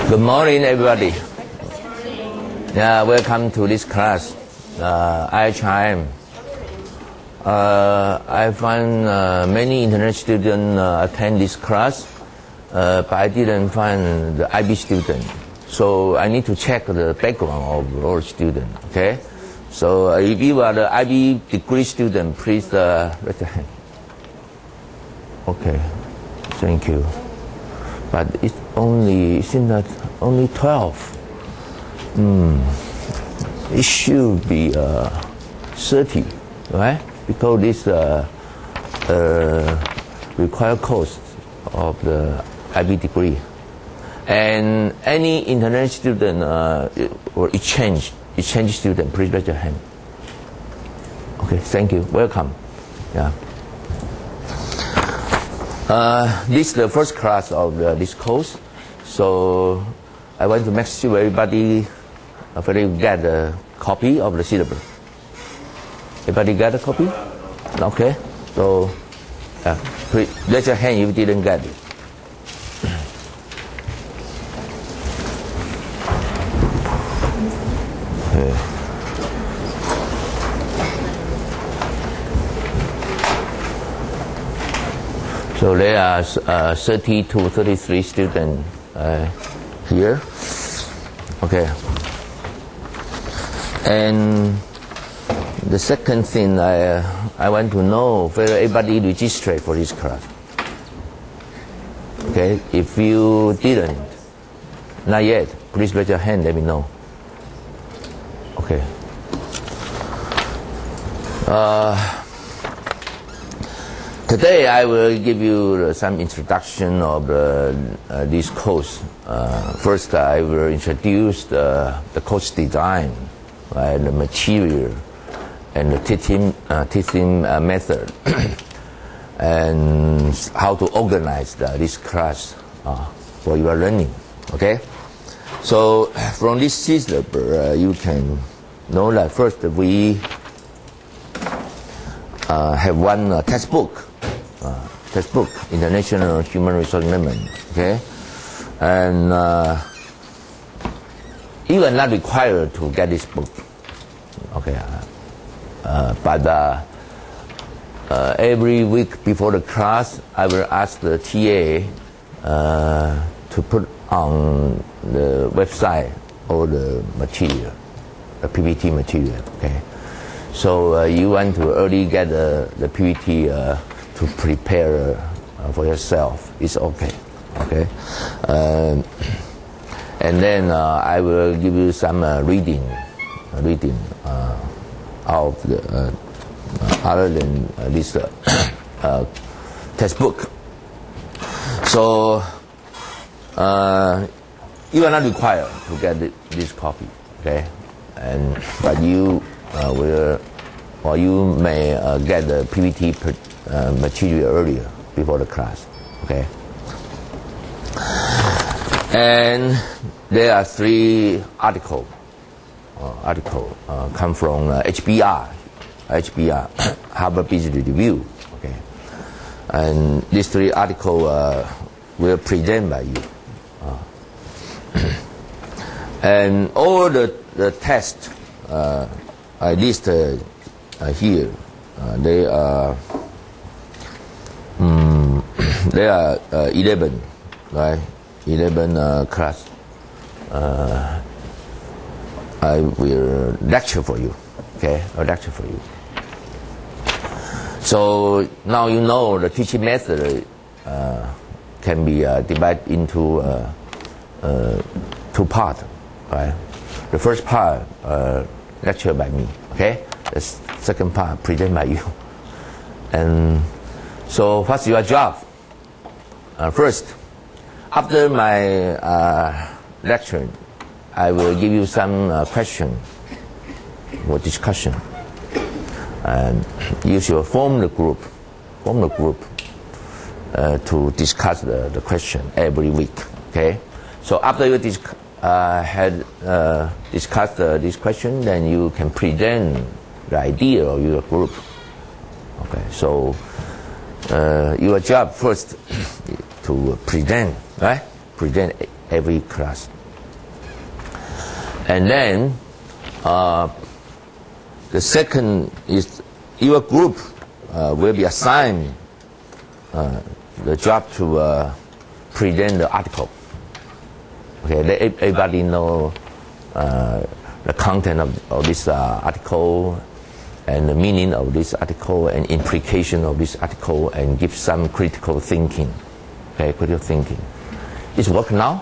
Good morning, everybody. Yeah, welcome to this class. IHIM. I find many international students attend this class, but I didn't find the IB student. So I need to check the background of all students. Okay. So if you are the IB degree student, please raise your hand. Okay. Thank you. But it's only 12. It should be 30, right? Because this required course of the IB degree. And any international student or exchange student, please raise your hand. Okay, thank you. Welcome. Yeah. This is the first class of this course, so I want to make sure everybody get a copy of the syllabus. Everybody got a copy? Okay. So, please raise your hand if you didn't get it. Okay. So there are 30 to 33 students here. Okay. And the second thing I want to know whether everybody registered for this class. Okay. If you didn't, not yet, please raise your hand. Let me know. Okay. Today I will give you some introduction of this course. First, I will introduce the course design, right, the material, and the teaching method, and how to organize this class for your learning. Okay. So from this syllabus, you can know that first we have one textbook. Textbook, International Human Resource Management, okay? And you are not required to get this book, okay? But every week before the class, I will ask the TA to put on the website all the material, the PPT material, okay? So you want to early get the PPT to prepare for yourself, it's okay. Okay, and then I will give you some reading of the other than this textbook. So you are not required to get this copy, okay? But you will, or you may get the PPT material earlier before the class, okay? And there are 3 articles. Come from HBR, Harvard Business Review, okay? And these 3 articles will present by you. And all the tests I listed here, they are 11, right? 11 class. I will lecture for you, okay? I'll lecture for you. So now you know the teaching method can be divided into 2 parts, right? The first part, lecture by me, okay? The second part, present by you. And so what's your job? First, after my lecture, I will give you some question or discussion, and you should form the group to discuss the question every week. Okay. So after you had discussed this question, then you can present the idea of your group. Okay. So your job first to present, right? Present every class And then the second is your group will be assigned the job to present the article. Okay, let everybody know the content of this article and the meaning of this article and implication of this article, and give some critical thinking. Okay, critical thinking. It's working now?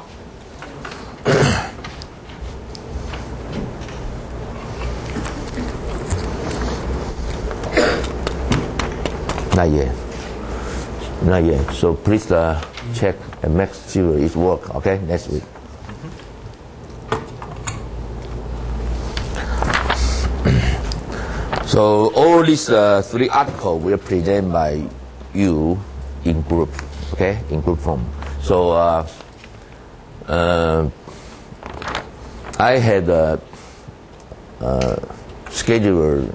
Not yet. Not yet. So please check and make sure it works. Okay, next week. So all these three articles will present by you in group, okay, in group form. So I had scheduled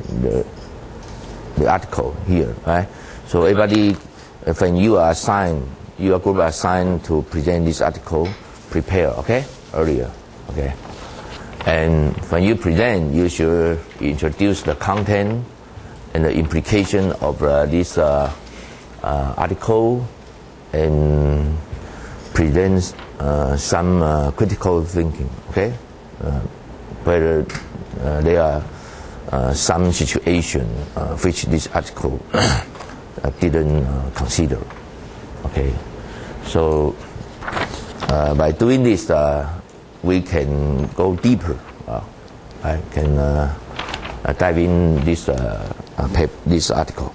the article here, right? So everybody, when you are assigned, your group are assigned to present this article, prepare, okay, earlier, okay. And when you present, you should introduce the content and the implication of this article, and present some critical thinking, okay? Whether there are some situation which this article didn't consider, okay? So by doing this, we can go deeper. I can dive in this article.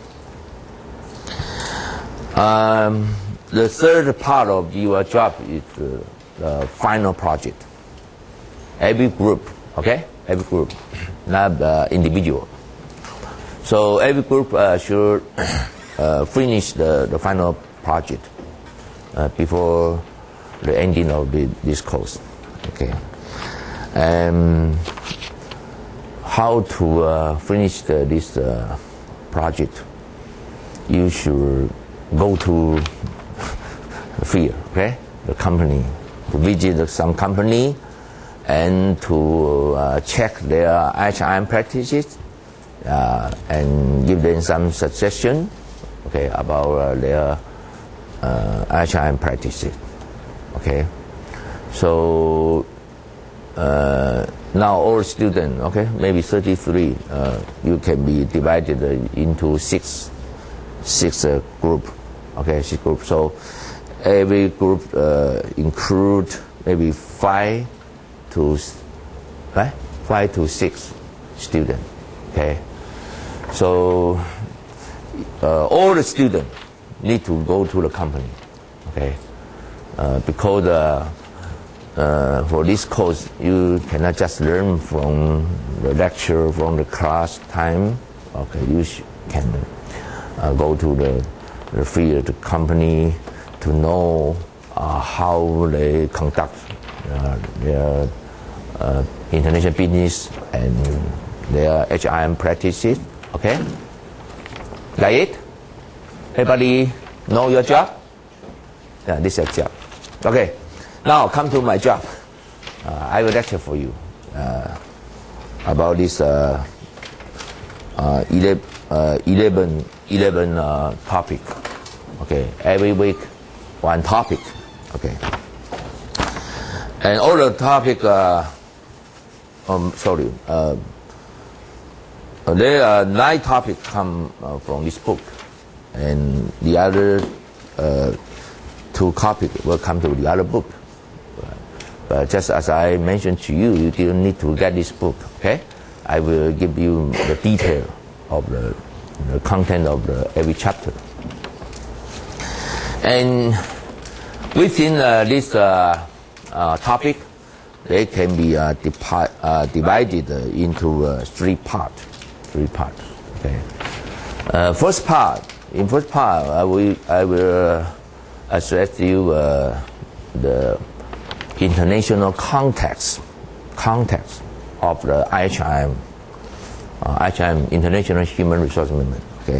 The third part of your job is the final project. Every group, okay? Every group, not individual. So every group should finish the final project before the ending of this course. Okay, and how to finish this project? You should go to the field, okay, the company, to visit some company, and to check their HRM practices, and give them some suggestion, okay, about their HRM practices, okay. So now all students, okay, maybe 33, you can be divided into six group, okay, 6 groups. So every group include maybe 5 to 6 students, okay. So all the students need to go to the company, okay, because for this course, you cannot just learn from the lecture, from the class time. Okay, you can go to the field, the company, to know how they conduct their international business and their HRM practices. Okay, got it? Everybody know your job? Yeah, this is your job. Okay. Now come to my job. I will lecture for you about this 11 topic. Okay, every week one topic. Okay, and all the topic. There are 9 topics come from this book, and the other 2 topics will come to the other book. But just as I mentioned to you, you didn't need to get this book, okay? I will give you the detail of the content of every chapter. And within this topic, they can be divided into 3 parts. Okay. In first part, I will address you the international context of the IHRM, International Human Resource Management. Okay,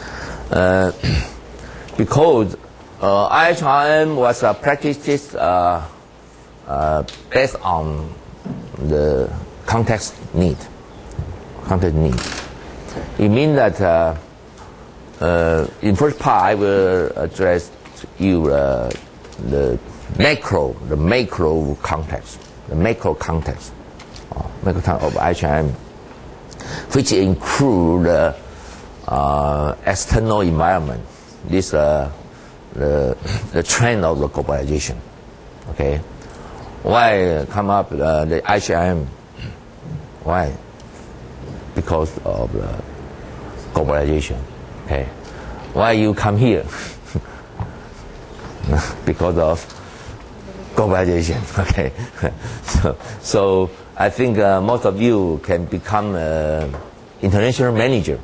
because IHRM was practiced based on the context need. Context need. It means that in first part I will address you the macro context, the macro context of HIM, which include the external environment. This the trend of the globalization. Okay, why come up the HIM? Why? Because of the globalization. Okay, why you come here? Because of globalization. Okay, so I think most of you can become international manager.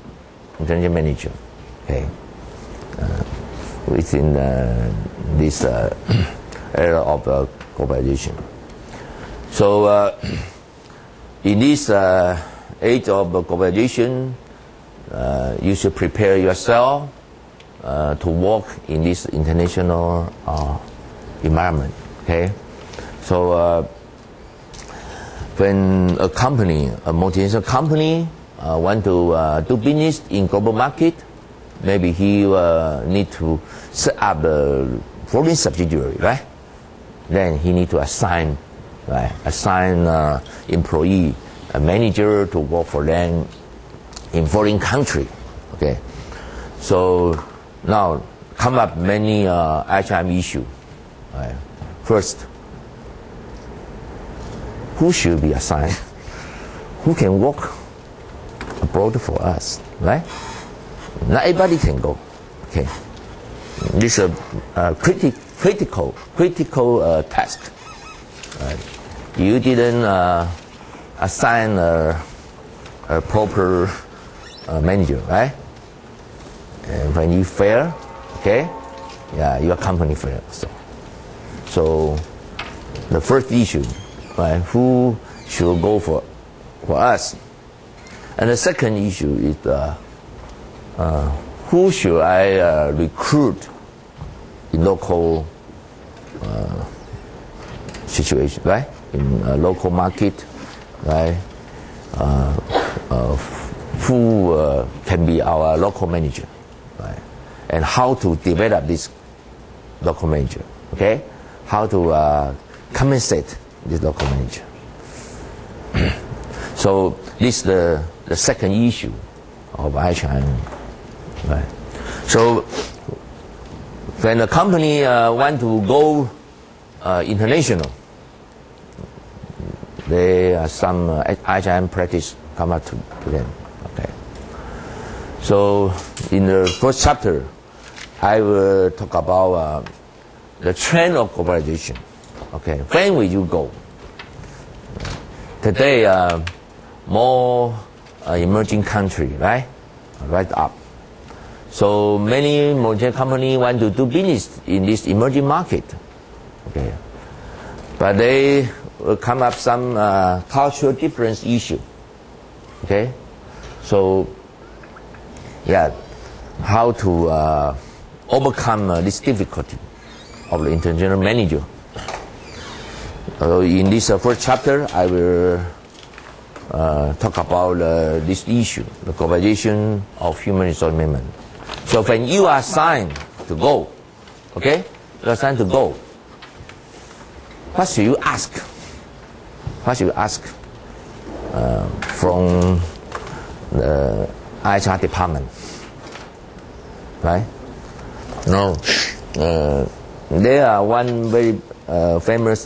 Okay, within this era of globalization. So in this age of globalization, you should prepare yourself to work in this international environment. Okay, so when a company, a multinational company, want to do business in global market, maybe he need to set up a foreign subsidiary, right? Then he need to assign employee, a manager to work for them in foreign country. Okay, so now come up many HIM issue. Right? First, who should be assigned? Who can work abroad for us? Right? Not everybody can go. Okay, this is a critical task. Right? You didn't assign a proper manager, right? And when you fail, okay, yeah, your company fails. So the first issue, right? Who should go for us? And the second issue is who should I recruit in local situation, right? In a local market, right? Who can be our local manager, right? And how to develop this local manager, okay? How to compensate this local manager. So this is the second issue of HIM, right? So when a company want to go international, there are some HIM practice come up to them. Okay. So in the first chapter, I will talk about the trend of globalization. Okay, when will you go? Today, more emerging country, right up. So many multinational companies want to do business in this emerging market. Okay, but they will come up some cultural difference issue. Okay, so yeah, how to overcome this difficulty of the international manager. In this first chapter, I will talk about this issue, the globalization of human resource management. So when you are assigned to go, okay, you are assigned to go, what should you ask? What should you ask from the HR department, right? No, there are one very famous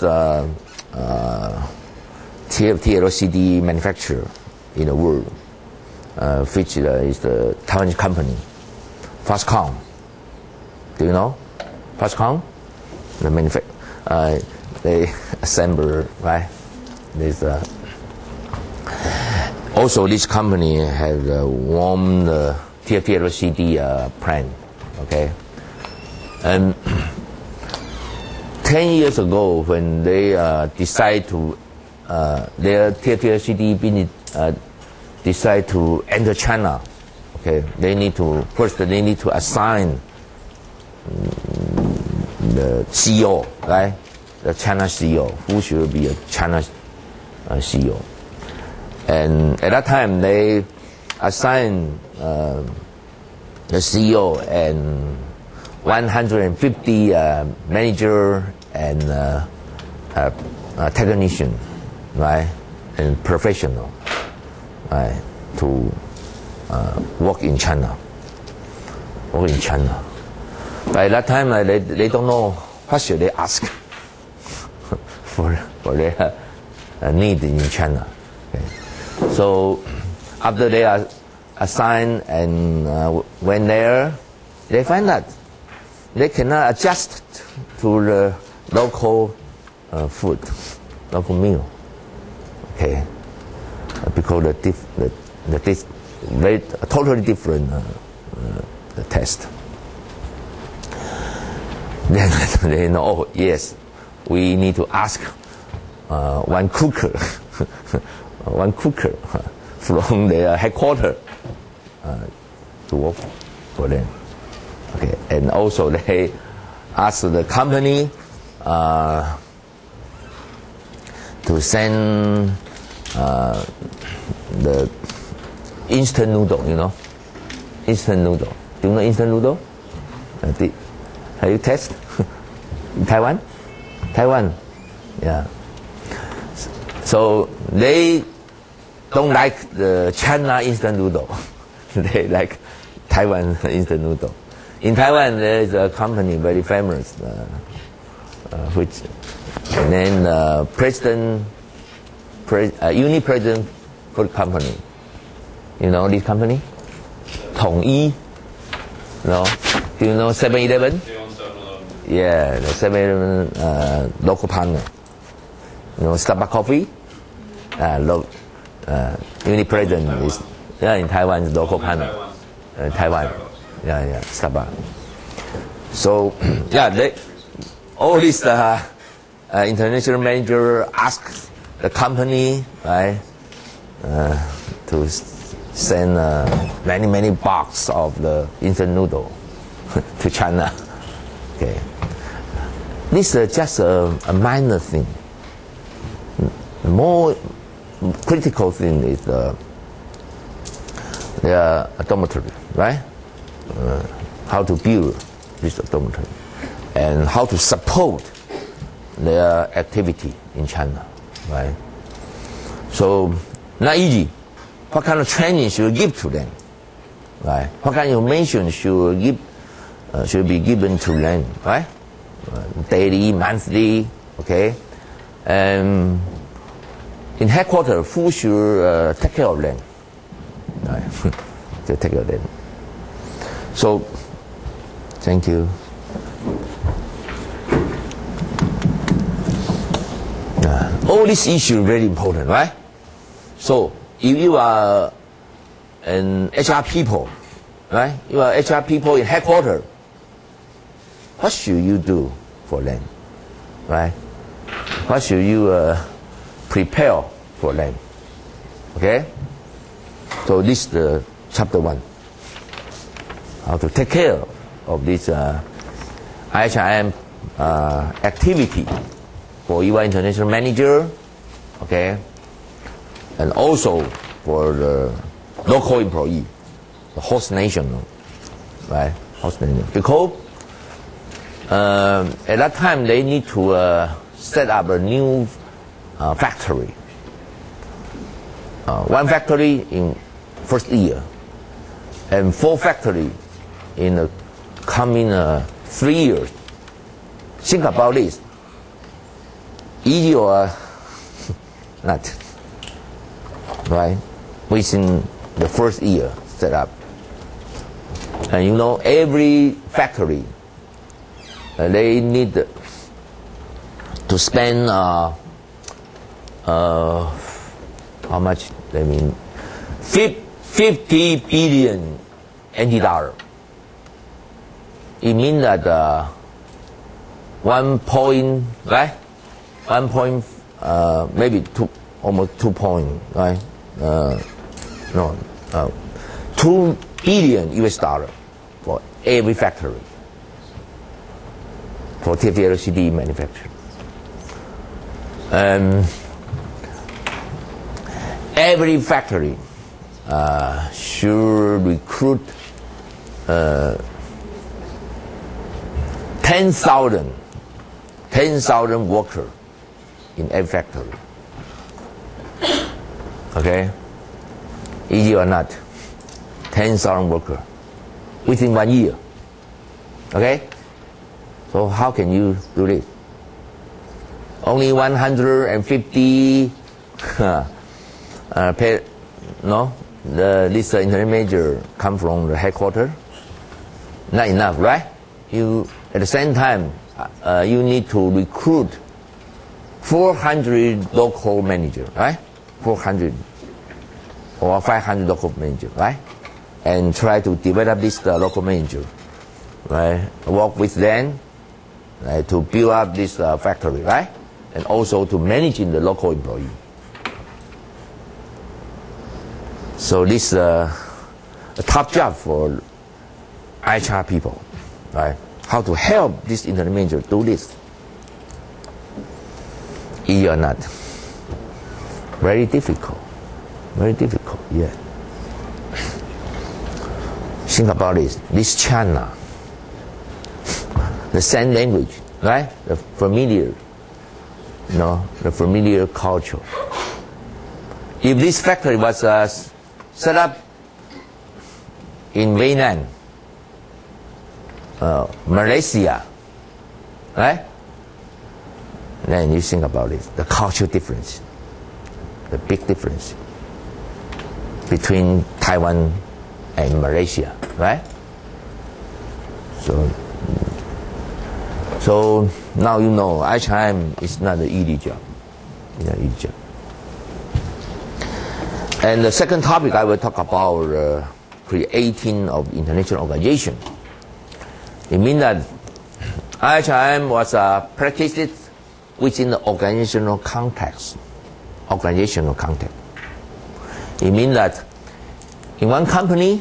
TFT LCD manufacturer in the world, which is the Taiwanese company, Foxconn. Do you know Foxconn? They assemble, right? Also, this company has won the TFT LCD plant. Okay, and 10 years ago, when they decide to their TFT LCD business decide to enter China, okay, they need to assign the CEO, right? The China CEO, who should be a China CEO. And at that time, they assigned the CEO and 150 manager and technician, right, and professional, right, to work in China. Work in China. But at that time, they don't know what should they ask for their need in China. Okay. So after they are assigned and went there, they find that they cannot adjust to the local food, local meal. Okay, because the very totally different the taste. Then they know, oh, yes, we need to ask one cooker, one cooker from their headquarters to work for them. Okay, and also they ask the company to send the instant noodle, you know, instant noodle. Do you know instant noodle? Have you tasted? In Taiwan? Taiwan, yeah. So they don't like the China instant noodle. They like Taiwan instant noodle. In Taiwan, there is a company very famous, which named Uni-President Food Company. You know this company? Tongyi. No? Do you know 7-Eleven? Yeah, the 7-Eleven local partner. You know Starbucks coffee? Uni-President is in Taiwan is local partner. Taiwan. Yeah, Starbucks. So, yeah, all these international manager asks the company, right, to send many boxes of the instant noodle to China. Okay, this is just a minor thing. The more critical thing is the dormitory, right? How to build this dormitory and how to support their activity in China, right? So not easy. What kind of training should you give to them, right? What kind of information should be given to them, right? Daily, monthly, okay? And in headquarters, who should take care of them, right? To take care of them. So, thank you. All these issues very important, right? So, if you are an HR people, right? You are HR people in headquarters. What should you do for them, right? What should you prepare for them? Okay. So this is the chapter 1. How to take care of this IHIM activity for EY international manager, okay, and also for the local employee, the host nation, right? Host nation. Because at that time they need to set up a new factory. One factory in first year, and 4 factory in the coming 3 years. Think about this. Easy or not? Right? Within the first year set up. And you know, every factory, they need to spend how much? I mean, 50 billion NT dollar. It means that 1 point, right? 1 point, maybe 2, almost 2 point, right? 2 billion US dollar for every factory for TFT LCD manufacturing. every factory should recruit 10,000 workers in every factory. Okay? Easy or not? 10,000 workers within 1 year. Okay? So how can you do this? Only 150 this internet manager come from the headquarters. Not enough, right? You at the same time you need to recruit 400 local managers, right? 400 or 500 local managers, right? And try to develop this local manager, right? Work with them, right? To build up this factory, right? And also to managing the local employee. So this is a top job for HR people, right? How to help this internet manager do this. Easy or not? Very difficult. Very difficult, yeah. Think about this. This China, the same language, right? The familiar, the familiar culture. If this factory was set up in Vietnam, Malaysia, right? Then you think about it, the cultural difference, the big difference between Taiwan and Malaysia, right? So now you know HRM is not an easy job. It's not an easy job. And the second topic I will talk about creating of international organization. It means that IHRM was practiced within the organizational context. Organizational context. It means that in one company,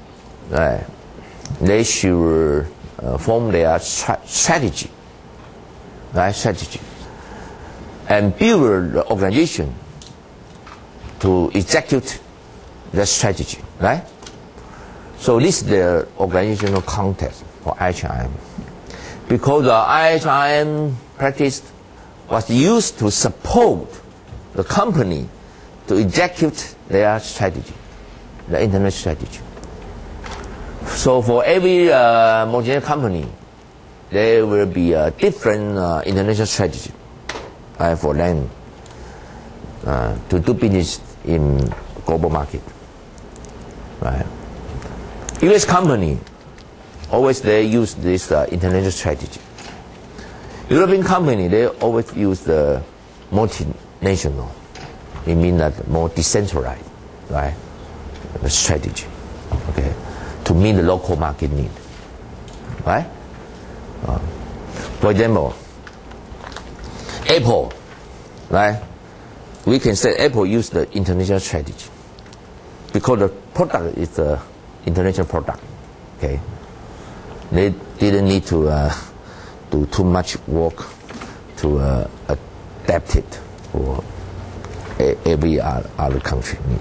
they should form their strategy, right? Strategy, and build the organization to execute the strategy, right? So this is the organizational context for IHRM. Because the IHRM practice was used to support the company to execute their strategy, the internet strategy. So for every multinational company, there will be a different international strategy for them to do business in global market. Right? U.S. company always they use this international strategy. European company they always use the multinational. It means that more decentralized, right? The strategy, okay, to meet the local market need, right? For example, Apple, right? We can say Apple used the international strategy because the product is the international product. Okay, they didn't need to do too much work to adapt it for every other country need.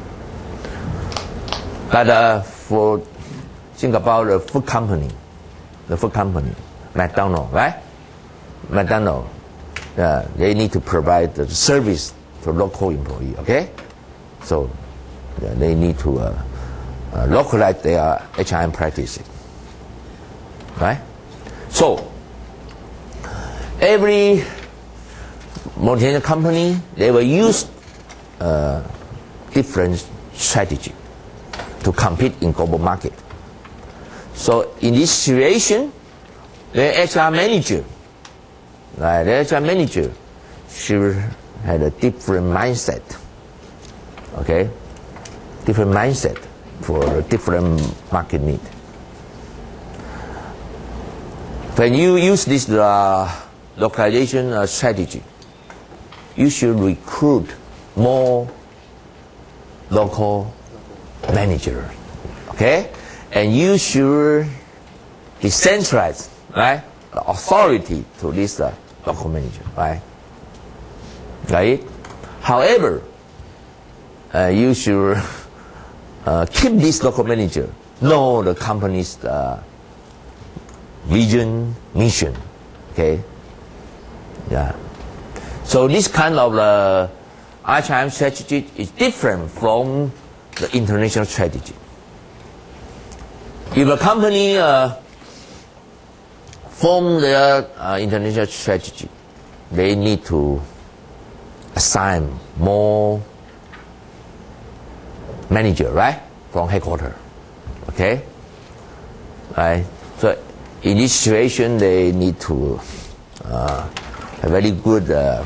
But for think about the food company, McDonald's, right? McDonald's, they need to provide the service to local employee. Okay, so they need to localize their HRM practices, right? So every multinational company they will use different strategy to compete in global market. So in this situation, the HR manager, right? The HR manager should have a different mindset. Okay, different mindset for different market need. When you use this localization strategy, you should recruit more local managers, okay? And you should decentralize, right, the authority to this local manager, right? Right? However, you should keep this local manager know the company's vision, mission. Okay. Yeah. So this kind of HRM strategy is different from the international strategy. If a company form their international strategy, they need to assign more manager, right, from headquarters. Okay. Right. So in this situation, they need to a very good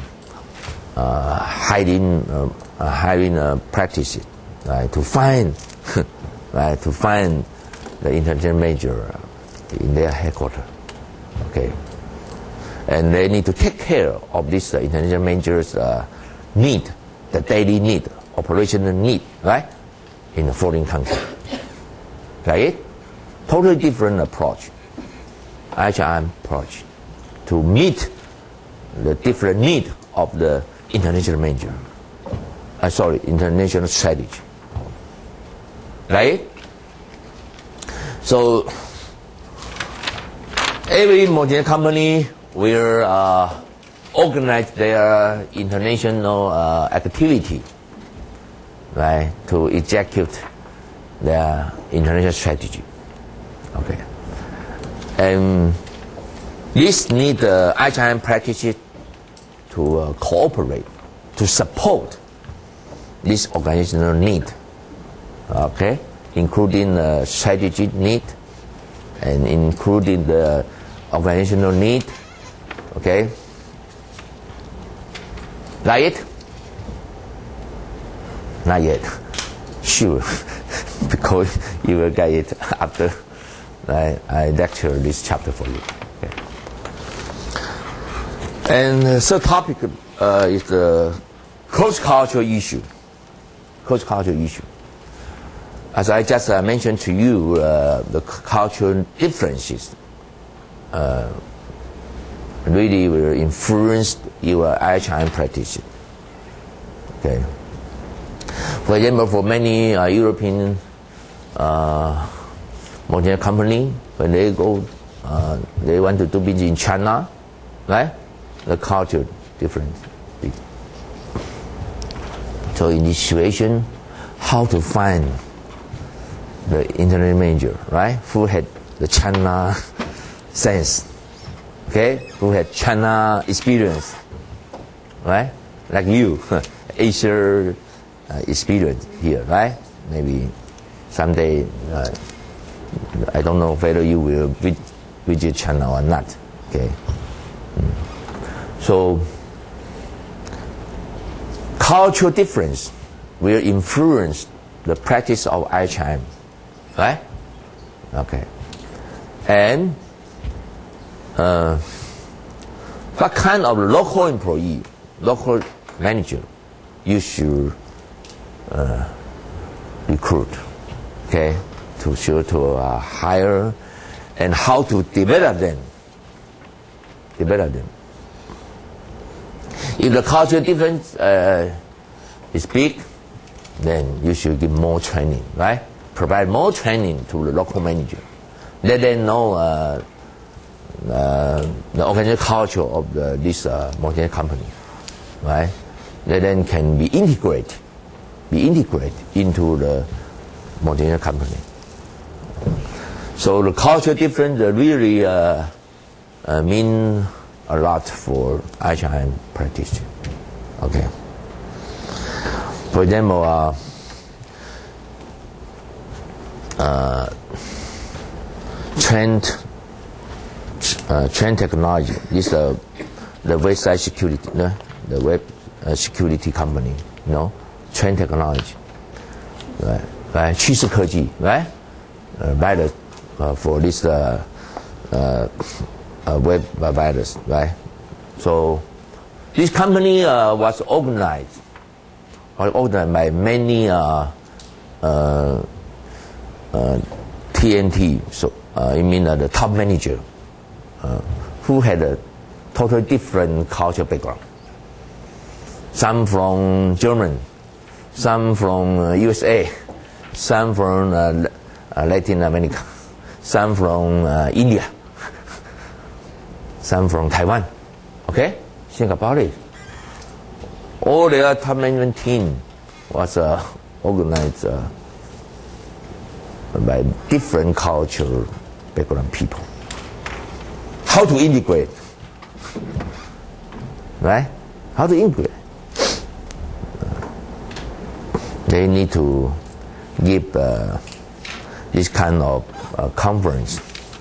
hiring practices, right, to find right, to find the international manager in their headquarters. Okay, and they need to take care of this international manager's need, the daily need, operational need, right, in a foreign country. Right? Totally different approach, HRM approach, to meet the different need of the international manager. International strategy. Right? So every multinational company will organize their international activity, right, to execute their international strategy. Okay. And this need HRM practices to cooperate, to support this organizational need. Okay, including the strategic need and including the organizational need. Okay, got it? Not yet. Sure, because you will get it after I lecture this chapter for you. Okay. And the third topic is the cross-cultural issue. Cross-cultural issue. As I just mentioned to you, the cultural differences really will influence your HRM practice. Okay. For example, for many European multinational company, when they go, they want to do business in China, right? The culture difference. So in this situation, how to find the international manager, right? Who had the China sense, okay? Who had China experience, right? Like you, Asia experience here, right? Maybe someday, I don't know whether you will visit China or not, okay? So, cultural difference will influence the practice of HRM, right? Okay. And what kind of local employee, local manager you should recruit, okay, to hire, and how to develop them. If the cultural difference is big, then you should give more training, right? Provide more training to the local manager. Let them know the organizational culture of this multinational company, right? Let them can be integrated into the multinational company. So the cultural difference really mean a lot for HRM practice. Okay. For example, Trend Technology is the website security, the web security company, Trend Technology, right? 趋势科技, right? By the for this web providers, right? So this company was organized by many TNT. So you mean the top manager who had a totally different cultural background. Some from German, some from USA, some from Latin America, some from India, some from Taiwan. Okay? Think about it. All their top management team was organized by different cultural background people. How to integrate? Right? How to integrate? They need to give this kind of conference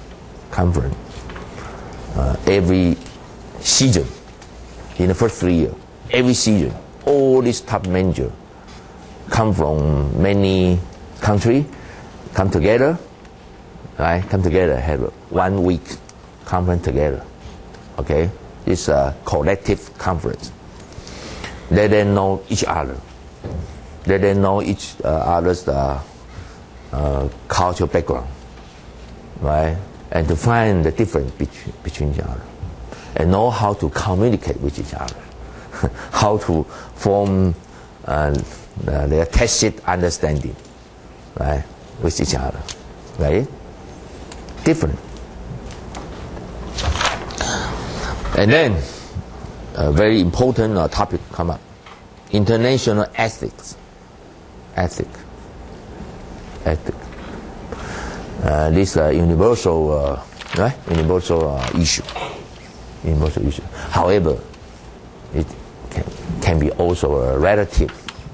every season. In the first 3 years, every season, all these top managers come from many countries, come together, right? Come together, have 1 week conference together. Okay, it's a collective conference. They don't know each other. They don't know each other's cultural background, right? And to find the difference between each other, and know how to communicate with each other, how to form their tacit understanding, right, with each other, right? Different. And then a very important topic come up: international ethics. This universal, right? Universal issue. However, it can be also a relative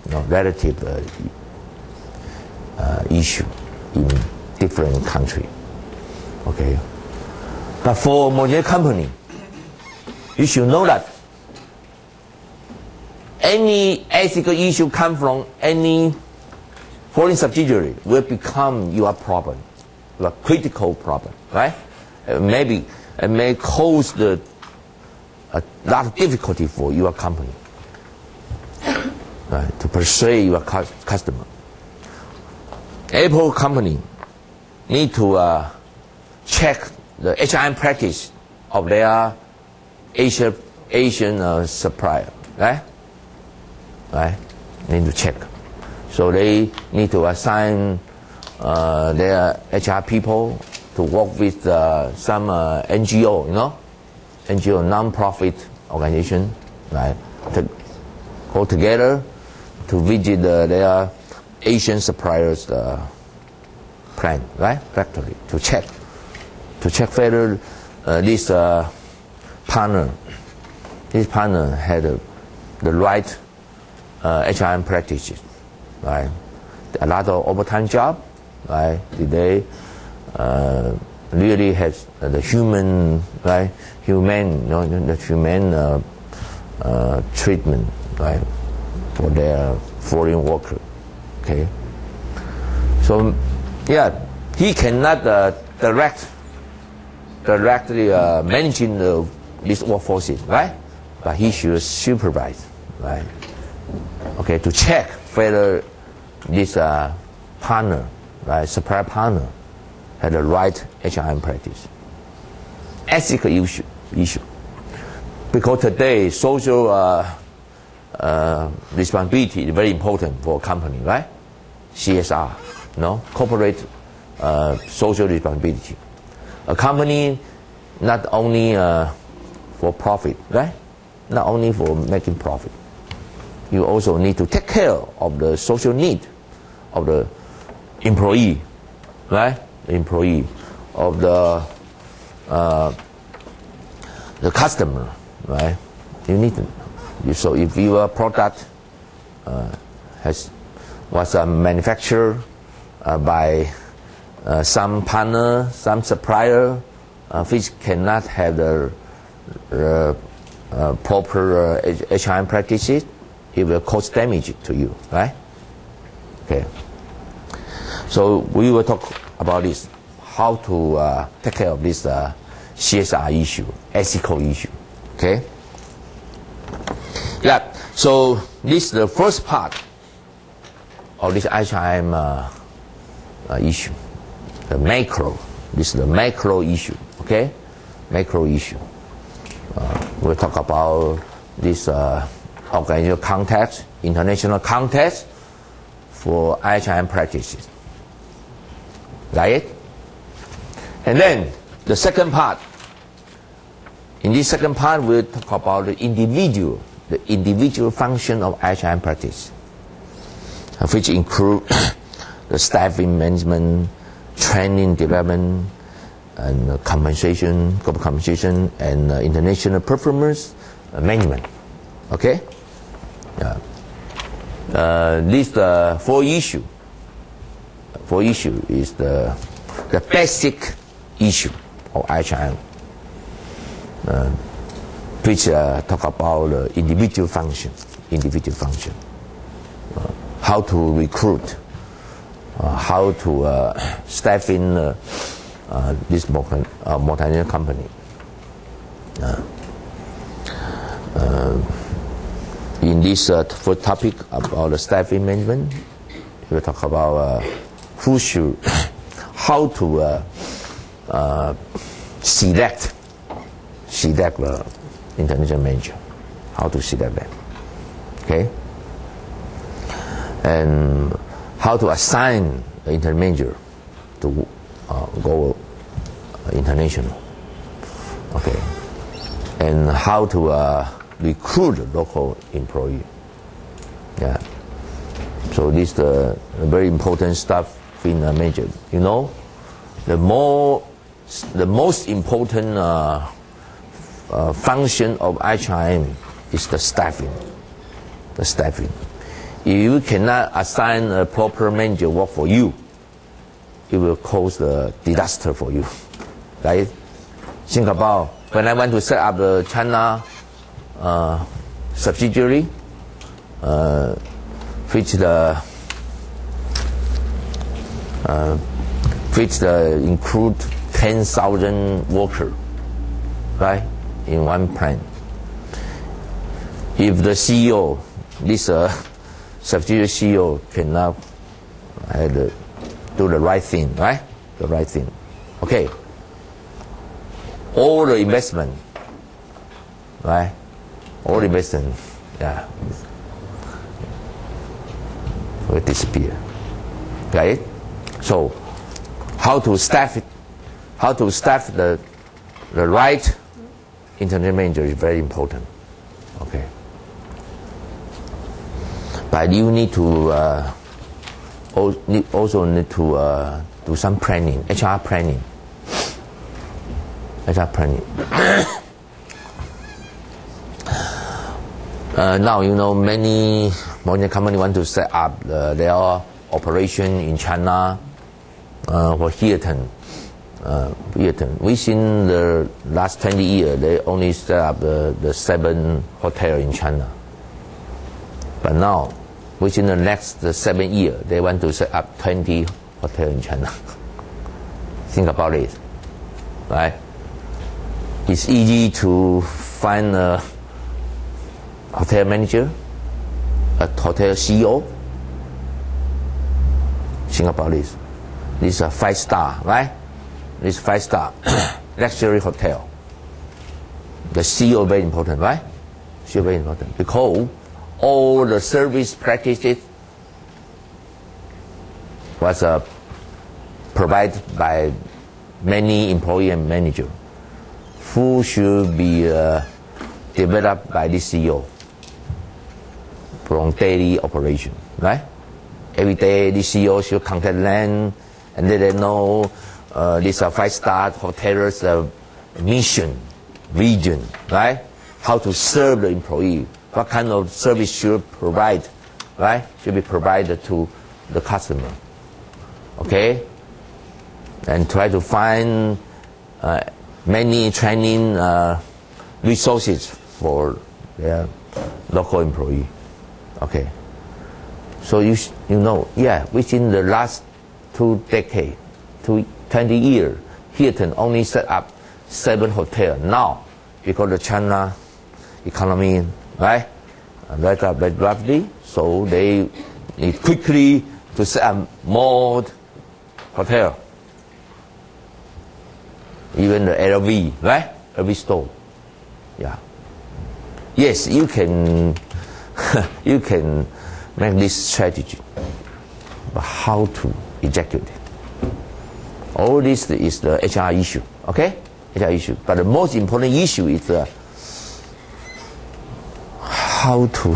issue in different countries. Okay, but for Monyet company, you should know that any ethical issue come from any foreign subsidiary will become your problem, your critical problem, right? Maybe it may cause a lot of difficulty for your company, right, to persuade your customer. Apple company need to check the HRM practice of their Asian supplier, right? Right? Need to check. So they need to assign their HR people to work with some NGO, NGO, non-profit organization, right? To go together to visit their Asian suppliers' plant, right? Factory, to check whether this partner had the right HRM practices, right? A lot of overtime job, right? Did they really have the human, right? The human treatment, right? For their foreign worker, okay? So, yeah, he cannot directly managing these workforces, right? But he should supervise, right? Okay, to check whether this partner, right, supplier partner, had the right HRM practice. Ethical issue. Because today social responsibility is very important for a company, right? CSR, corporate social responsibility. A company not only for profit, right? Not only for making profit. You also need to take care of the social need of the employee, right? The employee, of the customer, right? You need to. So if your product was manufactured by some partner, some supplier, which cannot have the proper HRM practices, it will cause damage to you, right? Okay. So we will talk about this, how to take care of this CSR issue, ethical issue, okay? Yeah, so this is the first part of this HRM issue, the macro. This is the macro issue, okay? Macro issue. We'll talk about this organizational context, international context, for IHIM practices. Got it? And then the second part. In this second part, we'll talk about the individual function of IHIM practice, which include the staffing management, training development, and compensation, corporate compensation, and international performance management. Okay? These four issues. Four issue is the basic issue of IHIM, which talk about individual function. How to recruit, how to staff in this multinational company. In this first topic about the staffing management, we'll talk about how to select the international manager, how to select them, okay, and how to assign the internal manager to go international, okay, and how to recruit local employee. Yeah. So this is the very important stuff in a manager. You know, the most important function of IHIM is the staffing. The staffing. If you cannot assign a proper manager work for you, it will cause a disaster for you. Right? Think about when I went to set up the China subsidiary, which include 10,000 workers, right, in one plant. If the CEO, this subsidiary CEO cannot do the right thing, right? The right thing. Okay. All the investment, right? All the investment, yeah, will disappear. Got it? So, how to staff it? How to staff the right internal manager is very important. Okay. But you need to also need to do some planning, HR planning. HR planning. Now you know many companies want to set up their operation in China. For Hilton, within the last 20 years, they only set up the 7 hotels in China. But now, within the next 7 years, they want to set up 20 hotels in China. Think about it, right? It's easy to find a hotel manager, a hotel CEO. Think about this. This is a 5-star, right? This 5-star luxury hotel. The CEO very important, right? CEO very important because all the service practices was provided by many employee and manager who should be developed by the CEO from daily operation, right? Every day the CEO should contact them and let them know this 5-star hotel's mission, vision, right? How to serve the employee, what kind of service should provide, right? Should be provided to the customer, okay? And try to find many training resources for their local employee, okay? So you know, yeah, within the last 2 decades, 20 years, Hilton only set up 7 hotels. Now, because the China economy, right, right up very rapidly, so they need quickly to set up more hotels. Even the LV, right? LV store, yeah. Yes, you can, you can make this strategy. but how to execute it. All this is the HR issue, okay? HR issue. But the most important issue is how to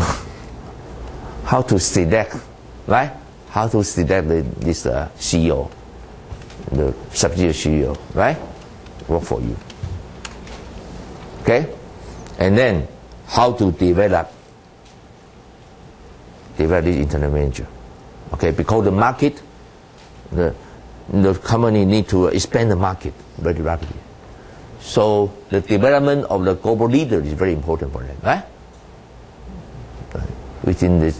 select, right? How to select this CEO, the subsidiary CEO, right? Work for you. Okay? And then how to develop this internal manager. Okay, because the market, the company need to expand the market very rapidly. So the development of the global leader is very important for them, right? Within this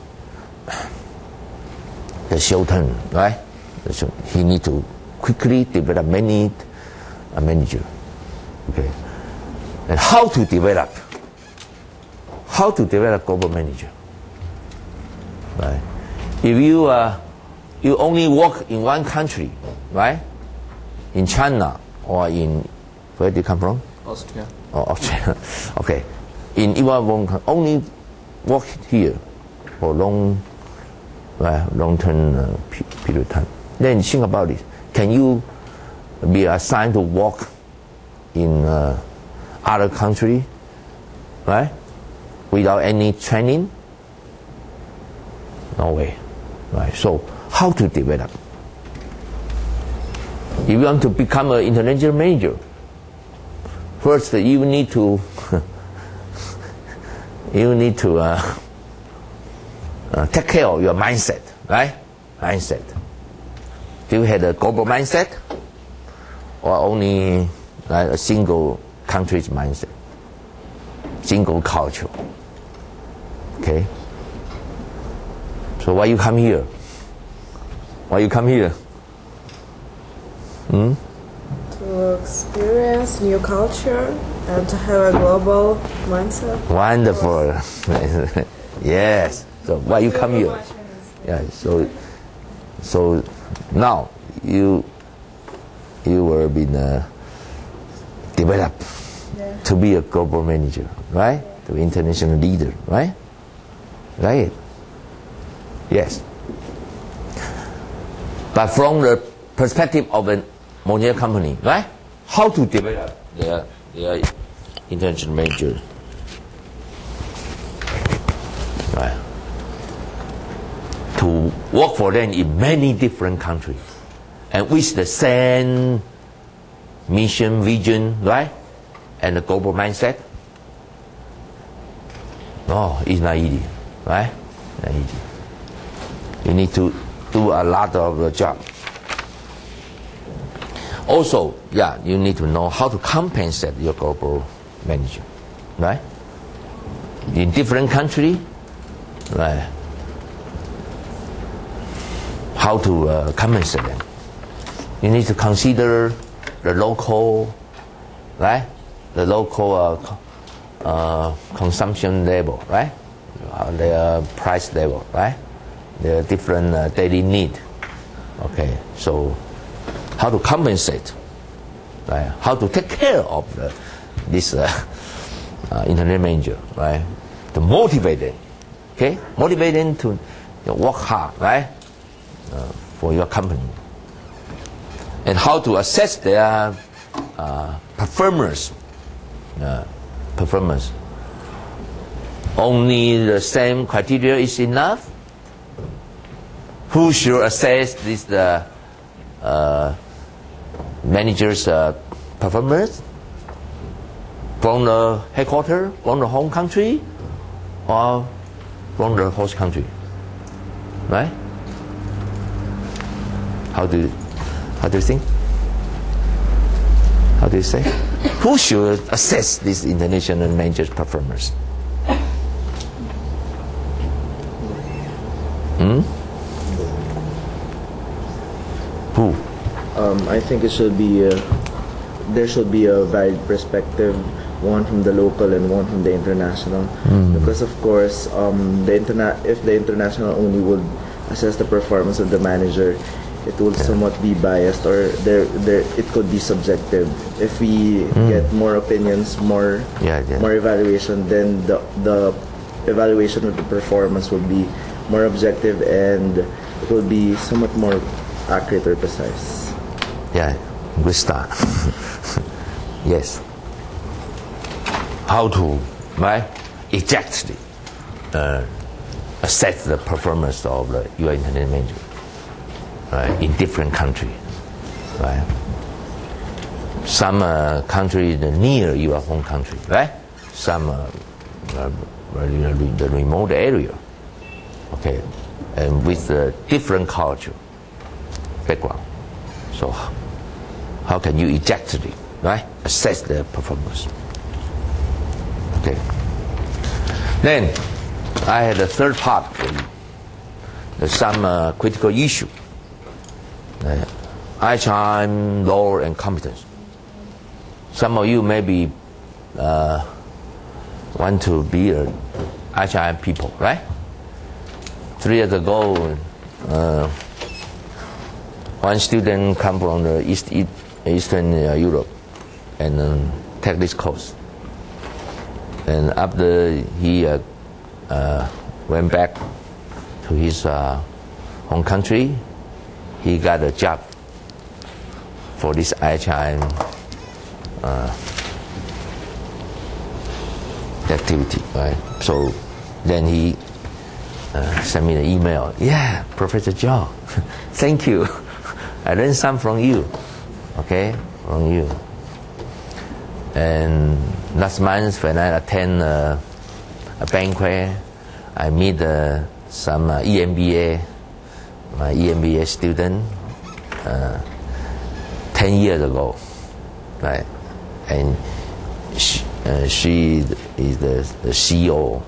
the short term, right? So he need to quickly develop many manager. Okay, and how to develop global manager, right? If you only work in one country, right? In China or in, where do you come from? Austria. Oh, Austria. Okay. In Iran, only work here for long-term period of time. Then think about it. Can you be assigned to work in other country, right? Without any training? No way. Right. So how to develop? If you want to become an international manager, first you need to take care of your mindset, right? Mindset. Do you have a global mindset, or only like a single country's mindset, single culture? Okay. So why you come here? Why you come here? To experience new culture and to have a global mindset. Wonderful. Yes. So why you come here? Yeah. So now you will be developed to be a global manager, right? To be international leader, right? Right. Yes. But from the perspective of a Monier company, right? How to develop their international manager, right? To work for them in many different countries, and with the same mission, vision, right? And the global mindset. No, it's not easy, right? Not easy. You need to do a lot of the job. Also, yeah, you need to know how to compensate your global manager, right? In different country, right? How to compensate them? You need to consider the local, right? The local consumption level, right? Their price level, right? Their different daily need. Okay, so how to compensate, right? How to take care of this internal manager, right? To motivate them, okay? Motivate them to work hard, right? For your company. And how to assess their performance. Only the same criteria is enough? Who should assess this manager's performance? From the headquarters, from the home country, or from the host country? Right? How do you think? How do you say? Who should assess this international manager's performance? Who? I think it should be there should be a varied perspective, one from the local and one from the international. Because of course, if the international only would assess the performance of the manager, it will somewhat be biased, or it could be subjective. If we get more opinions, more evaluation, then the evaluation of the performance will be more objective and it will be somewhat more accurate or precise. Yeah, good start. Yes. How to, right, exactly assess the performance of your internet manager, right, in different countries, right? Some countries near your home country, right? Some the remote area, okay, and with a different culture background. So how can you exactly, right, assess their performance? Okay. Then I had a third part for you. There's some critical issue. IHRM role and competence. Some of you maybe want to be a IHRM people, right? 3 years ago, one student come from the Eastern Europe and take this course. And after he went back to his home country, he got a job for this IHRM activity, right? So then he sent me an email. Yeah, Professor Zhao, thank you. I learned some from you, okay, from you. And last month when I attend a banquet, I meet some EMBA, my EMBA student, 10 years ago, right? And she is the CEO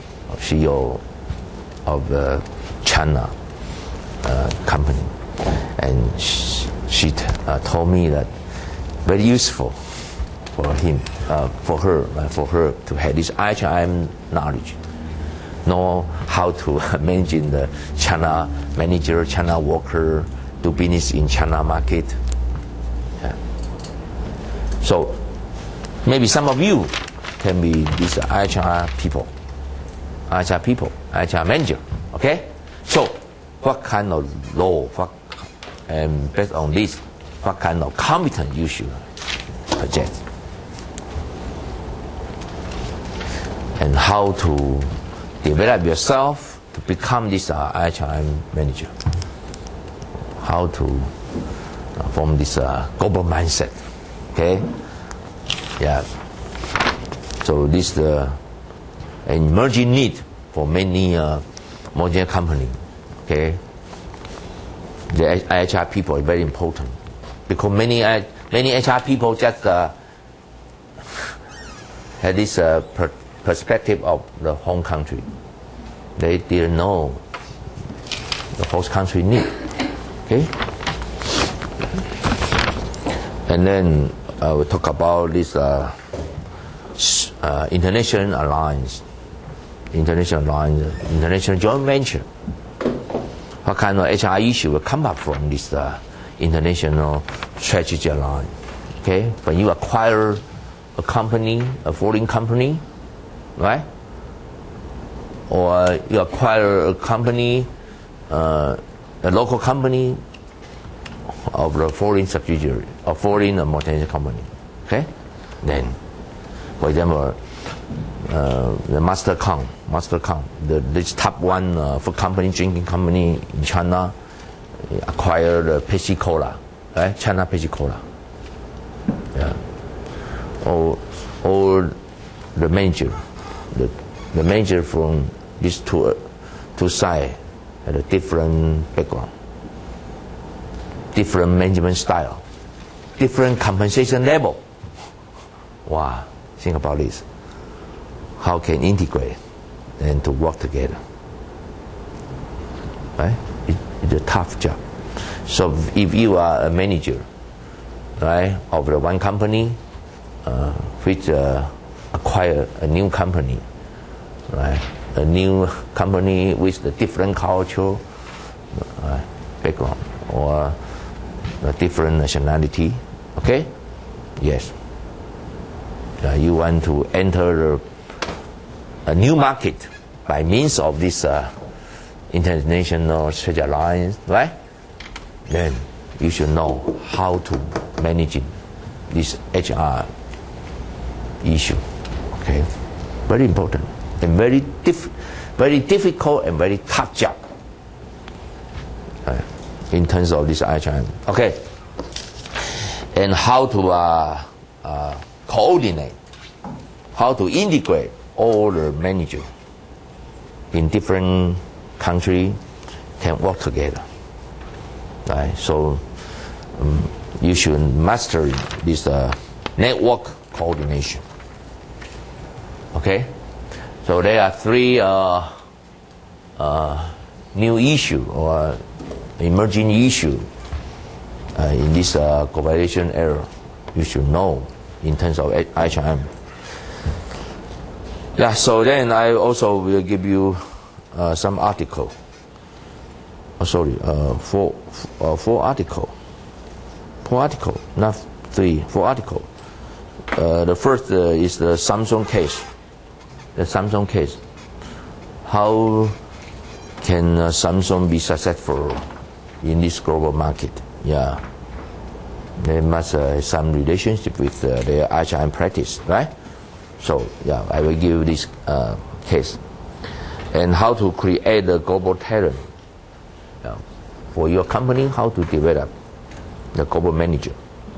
of the China company, and she told me that very useful for him, for her to have this IHRM knowledge, know how to manage in the China manager, China worker, do business in China market. Yeah. So maybe some of you can be these IHR people, IHR manager. Okay. So what kind of role? And based on this, what kind of competence you should project? And how to develop yourself to become this IHRM manager. How to form this global mindset. Okay? Yeah. So this an emerging need for many modern companies. Okay? The IHR people are very important because many HR people just had this perspective of the home country. They didn't know the host country need. Okay? And then we talk about this international alliance, international joint venture. What kind of HR issue will come up from this international strategy alliance? Okay? When you acquire a company, a foreign company, right? Or you acquire a company, a local company of the foreign subsidiary or foreign multinational company. Okay? Then, for example, the Mastercard, this top one food company, drinking company in China, acquired Pepsi Cola, right? China Pepsi Cola. Yeah. Or the manager. The manager from these two sides had a different background, different management style, different compensation level. Wow, think about this. How can integrate and to work together? Right? It's a tough job. So if you are a manager, right, of the one company, which acquire a new company, right? A new company with a different culture, background, or a different nationality. Okay? Yes. You want to enter a new market, by means of this international trade alliance, right? Then you should know how to manage this HR issue. Okay, very important and very difficult and very tough job in terms of this HRM. Okay, and how to coordinate, how to integrate all the managers in different countries can work together. Right, so you should master this network coordination. Okay, so there are three new issue or emerging issue in this cooperation era you should know in terms of HRM. Yeah, so then I also will give you some article. Four article, not three, 4 article. The first is the Samsung case. The Samsung case. How can Samsung be successful in this global market? Yeah, they must have some relationship with their HRM practice, right? So yeah, I will give this case. And how to create a global talent for your company, how to develop the global manager,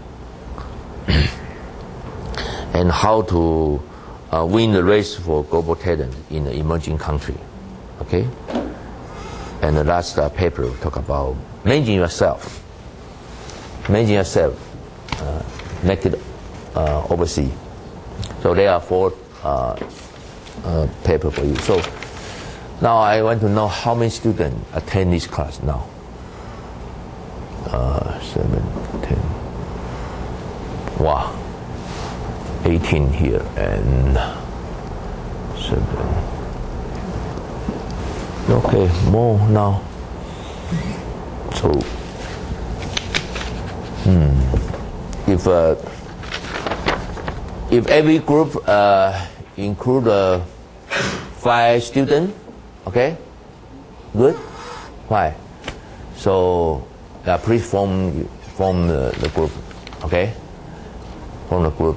and how to win the race for global talent in the emerging country. Okay, and the last paper talk about managing yourself, make it overseas. So there are 4 paper for you. So now I want to know how many students attend this class now. 7, 10. Wow. 18 here and 7. Okay, more now. So, if every group include 5 students, okay, good. Why? So please form the group, okay? Form the group.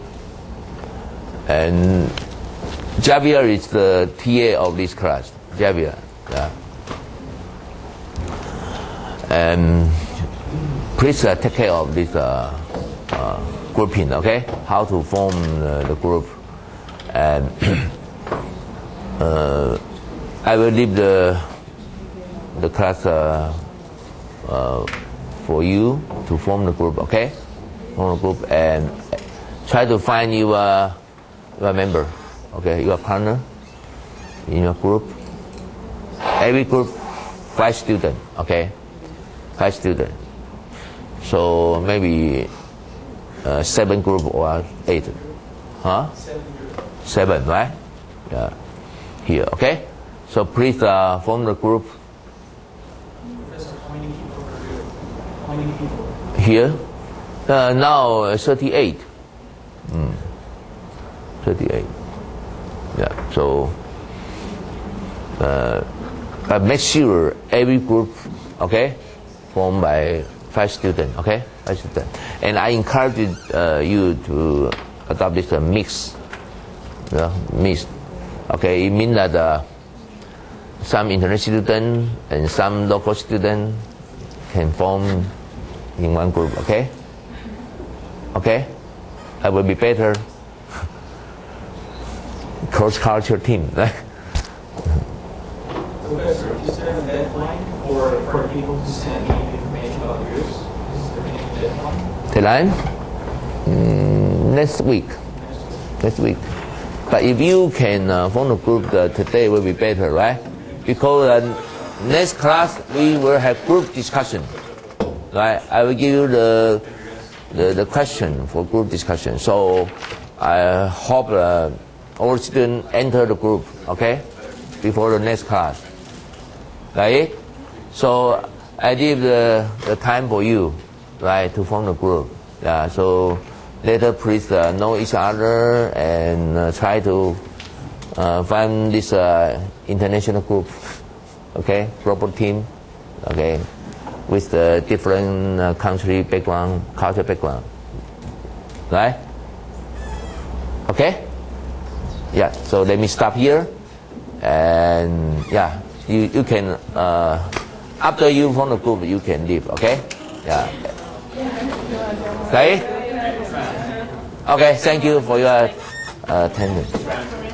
And Javier is the TA of this class. Javier, yeah. And please take care of this grouping, okay? How to form the group. And I will leave the class for you to form the group, okay? Form the group and try to find your member, okay? Your partner in your group. Every group 5 students, okay? 5 students. So maybe 7 group or 8, huh? 7, right? Yeah. Here, okay? So please form the group. Professor, how many people? Here? Now 38. 38. Yeah. So but make sure every group, okay, formed by 5 students, okay? 5 students. And I encourage you to adopt this mix. Mix. Okay, it means that some international students and some local students can form in one group, okay? Okay? I will be better cross-cultural team, right? Professor, is there a deadline for people to send me information about groups? Is there any deadline? Deadline? Next week. Next week. But if you can form a group today will be better, right? Because next class we will have group discussion, right? I will give you the question for group discussion. So I hope all students enter the group, okay, before the next class, right? So I give the time for you, right, to form the group. Yeah. So later please know each other and try to find this international group, okay, global team, okay, with the different country background, culture background, right? Okay? Yeah, so let me stop here, and yeah, you can, after you form the group, you can leave, okay? Yeah. Okay? Okay, thank you for your attendance.